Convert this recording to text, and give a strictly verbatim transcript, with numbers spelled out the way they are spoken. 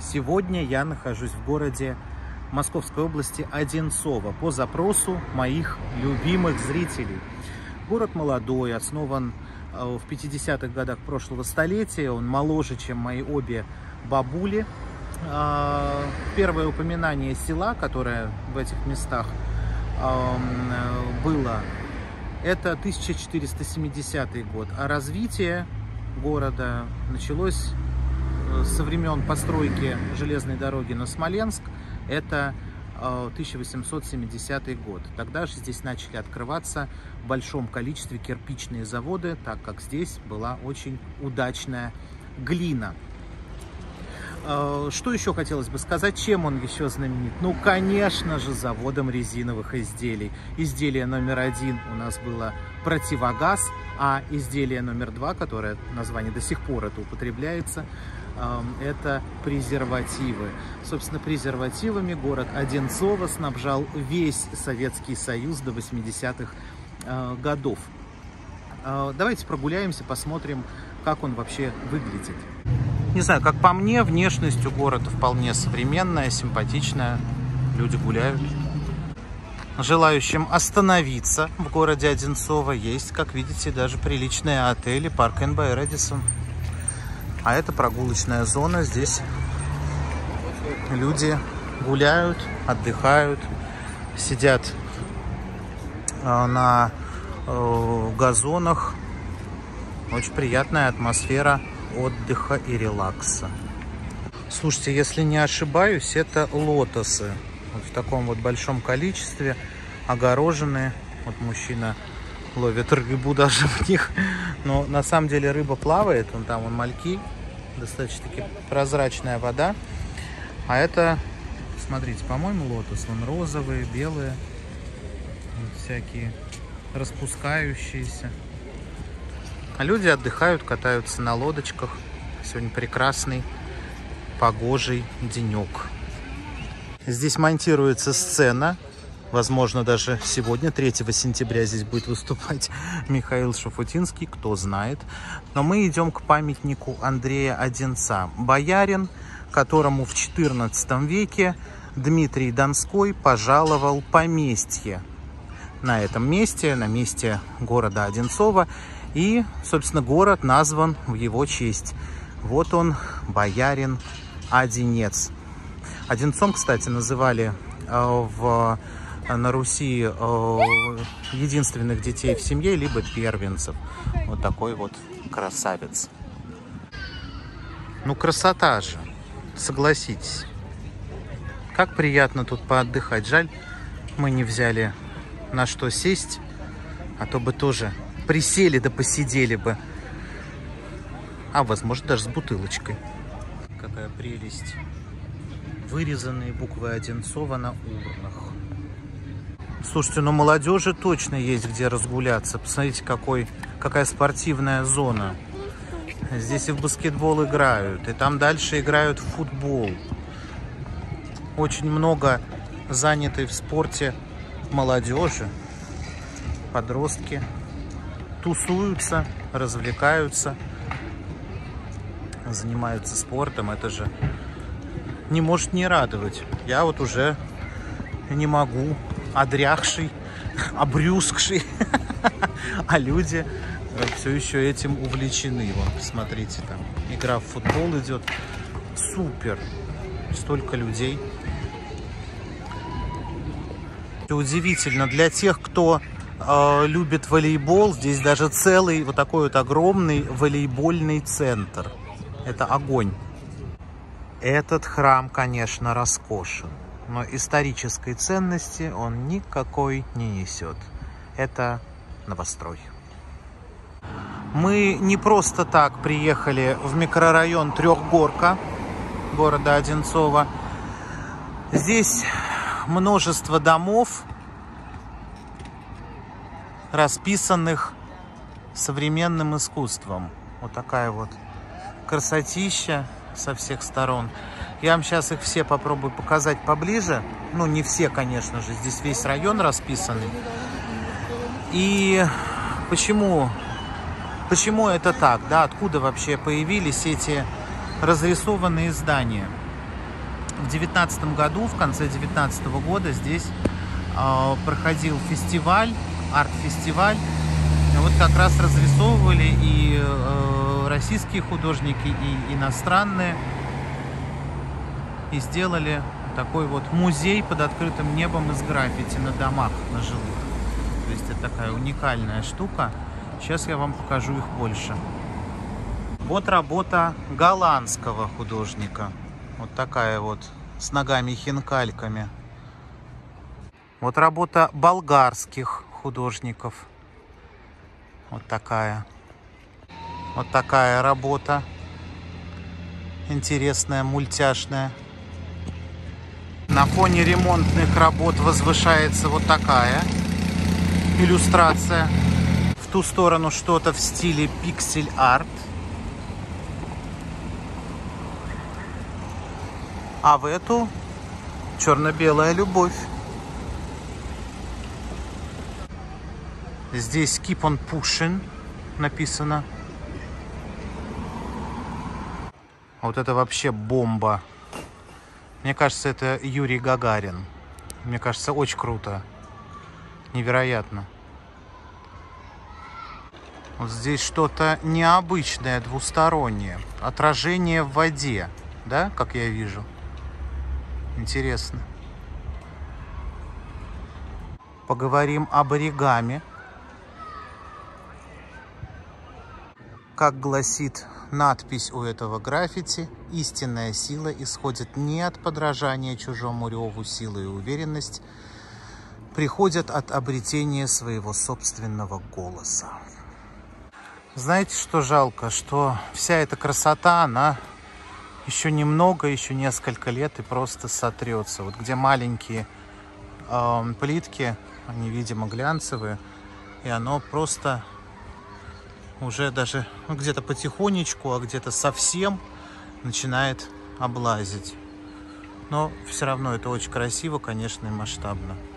Сегодня я нахожусь в городе Московской области Одинцово по запросу моих любимых зрителей. Город молодой, основан в пятидесятых годах прошлого столетия, он моложе, чем мои обе бабули. Первое упоминание села, которое в этих местах было, это тысяча четыреста семидесятый год, а развитие города началось со времен постройки железной дороги на Смоленск, это тысяча восемьсот семидесятый год. Тогда же здесь начали открываться в большом количестве кирпичные заводы, так как здесь была очень удачная глина. Что еще хотелось бы сказать, чем он еще знаменит? Ну, конечно же, заводом резиновых изделий. Изделие номер один у нас было противогаз, а изделие номер два, которое название до сих пор это употребляется, это презервативы. Собственно, презервативами город Одинцово снабжал весь Советский Союз до восьмидесятых годов. Давайте прогуляемся, посмотрим, как он вообще выглядит. Не знаю, как по мне, внешность у города вполне современная, симпатичная. Люди гуляют. Желающим остановиться в городе Одинцово есть, как видите, даже приличные отели Park and Bay Radisson. А это прогулочная зона. Здесь люди гуляют, отдыхают, сидят на газонах. Очень приятная атмосфера отдыха и релакса. Слушайте, если не ошибаюсь, это лотосы. Вот в таком вот большом количестве, огороженные. Вот мужчина ловит рыбу даже в них. Но на самом деле рыба плавает. Вон там вон мальки. Достаточно-таки прозрачная вода. А это, смотрите, по-моему, лотос. Вон розовые, белые. Вот всякие распускающиеся. А люди отдыхают, катаются на лодочках. Сегодня прекрасный погожий денек. Здесь монтируется сцена. Возможно, даже сегодня, третьего сентября, здесь будет выступать Михаил Шафутинский, кто знает. Но мы идем к памятнику Андрея Одинца. Боярин, которому в четырнадцатом веке Дмитрий Донской пожаловал поместье на этом месте, на месте города Одинцово. И, собственно, город назван в его честь. Вот он, боярин Одинец. Одинцом, кстати, называли э, в, на Руси э, единственных детей в семье, либо первенцев. Вот такой вот красавец. Ну, красота же, согласитесь. Как приятно тут поотдыхать. Жаль, мы не взяли на что сесть, а то бы тоже присели да посидели бы. А возможно, даже с бутылочкой. Какая прелесть. Вырезанные буквы Одинцова на урнах. Слушайте, ну молодежи точно есть где разгуляться. Посмотрите, какой, какая спортивная зона. Здесь и в баскетбол играют, и там дальше играют в футбол. Очень много занятой в спорте молодежи. Подростки тусуются, развлекаются, занимаются спортом. Это же не может не радовать. Я вот уже не могу, одряхший, обрюзгший, а люди все еще этим увлечены. Вон, посмотрите, там игра в футбол идет. Супер! Столько людей. Удивительно, для тех, кто любит волейбол, здесь даже целый вот такой вот огромный волейбольный центр. Это огонь. Этот храм, конечно, роскошен, но исторической ценности он никакой не несет. Это новострой. Мы не просто так приехали в микрорайон Трехгорка города Одинцово. Здесь множество домов, расписанных современным искусством. Вот такая вот красотища со всех сторон. Я вам сейчас их все попробую показать поближе. Ну, не все, конечно же. Здесь весь район расписанный. И почему, почему это так? Да? Откуда вообще появились эти разрисованные здания? В девятнадцатом году, в конце девятнадцатого года здесь э, проходил фестиваль, арт-фестиваль. И вот как раз разрисовывали и э, российские художники, и иностранные. И сделали такой вот музей под открытым небом из граффити на домах, на жилых. То есть это такая уникальная штука. Сейчас я вам покажу их больше. Вот работа голландского художника. Вот такая вот, с ногами-хинкальками. Вот работа болгарских художников. Вот такая. Вот такая работа. Интересная, мультяшная. На фоне ремонтных работ возвышается вот такая иллюстрация. В ту сторону что-то в стиле пиксель-арт. А в эту черно-белая любовь. Здесь keep on pushing написано. Вот это вообще бомба. Мне кажется, это Юрий Гагарин. Мне кажется, очень круто. Невероятно. Вот здесь что-то необычное, двустороннее. Отражение в воде, да, как я вижу. Интересно. Поговорим об оригами. Как гласит надпись у этого граффити, истинная сила исходит не от подражания чужому реву, сила и уверенность приходят от обретения своего собственного голоса. Знаете, что жалко? Что вся эта красота, она еще немного, еще несколько лет и просто сотрется. Вот где маленькие э, плитки, они, видимо, глянцевые, и оно просто уже даже ну, где-то потихонечку, а где-то совсем начинает облазить. Но все равно это очень красиво, конечно, и масштабно.